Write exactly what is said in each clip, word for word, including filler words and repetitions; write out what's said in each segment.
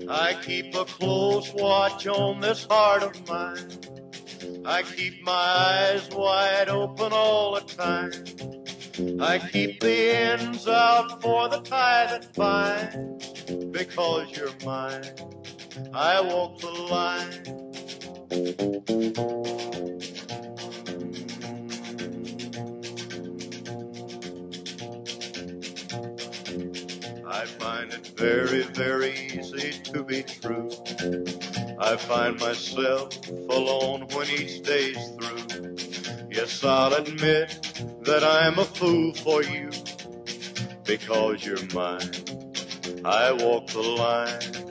I keep a close watch on this heart of mine. I keep my eyes wide open all the time. I keep the ends out for the tie that binds. Because you're mine, I walk the line. I find it very, very easy to be true. I find myself alone when each day's through. Yes, I'll admit that I'm a fool for you. Because you're mine, I walk the line.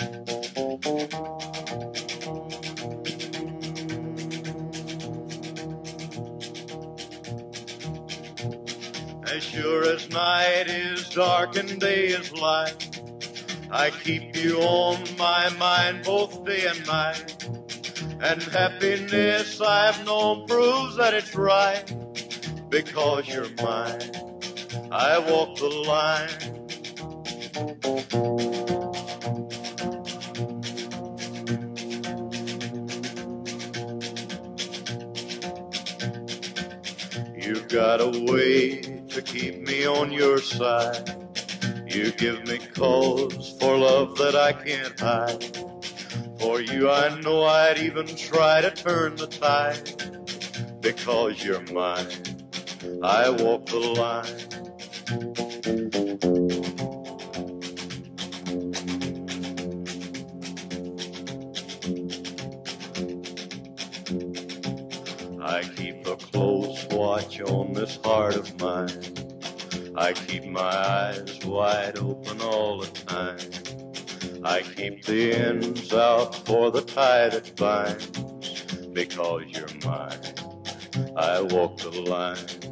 As sure as night is dark and day is light, I keep you on my mind both day and night. And happiness I've known proves that it's right. Because you're mine, I walk the line. You've got a way to keep me on your side. You give me cause for love that I can't hide. For you I know I'd even try to turn the tide. Because you're mine, I walk the line. I keep a close watch on this heart of mine. I keep my eyes wide open all the time. I keep the ends out for the tie that binds. Because you're mine, I walk the line.